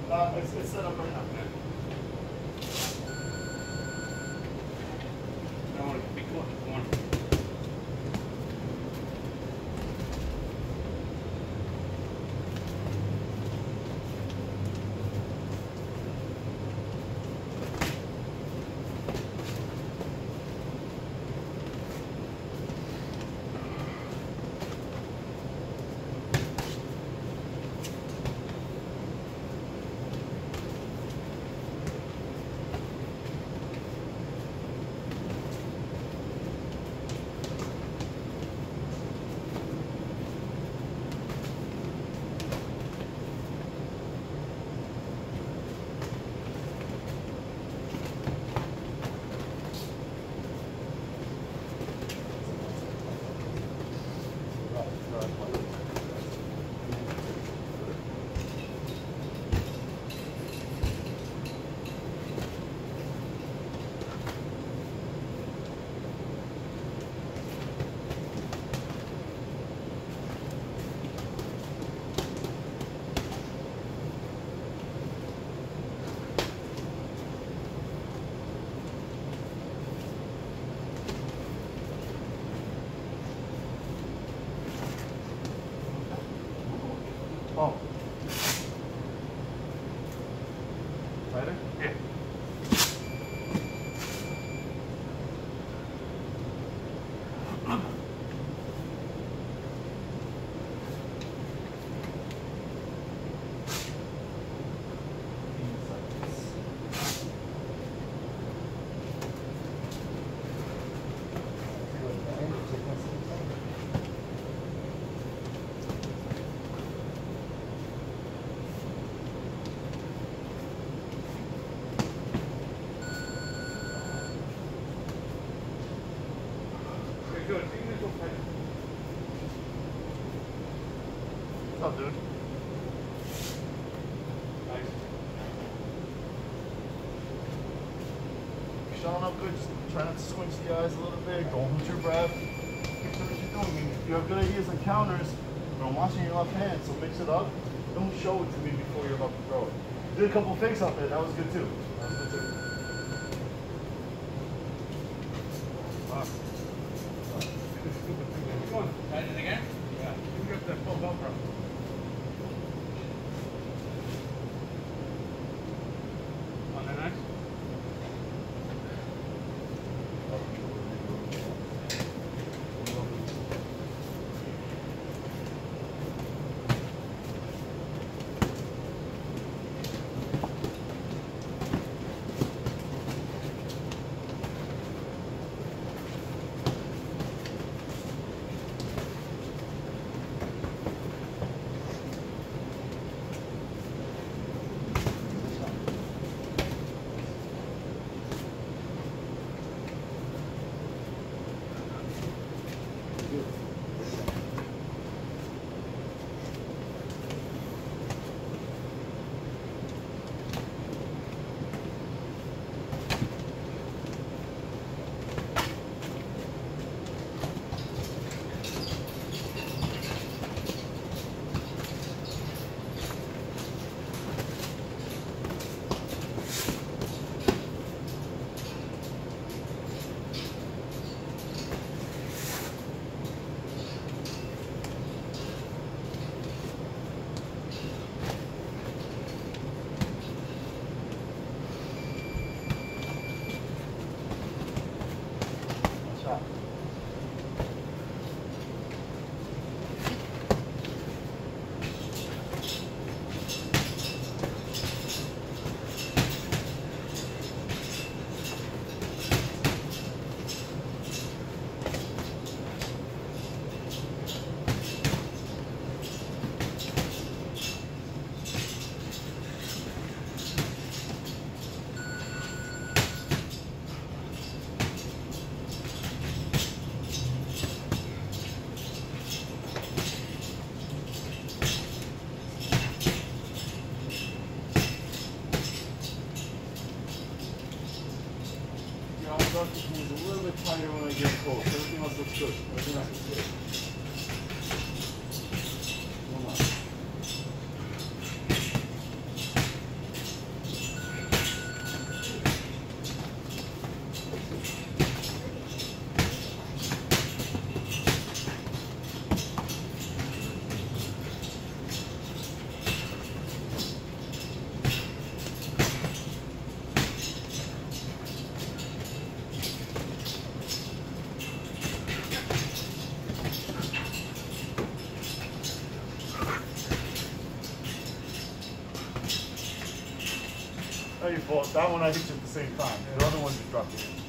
It's set up right now. I want to be cool. Come on. Oh. Tighter? Yeah. Good. What's up, dude? Nice. You're showing up good. Just try not to squinch the eyes a little bit. Don't hold your breath. Make sure what you're doing. I mean, if you have good ideas on counters, but I'm watching your left hand, so mix it up. Don't show it to me before you're about to throw it. You did a couple fakes out there. That was good too. That was good too. Wow. Come on. Try it again? Yeah. You can get that full bumper. On the next? Is a little bit tighter when I get close. Everything else looks good. Everything else looks good. One more. Oh, your fault. That one I hit you at the same time. The other one just dropped you.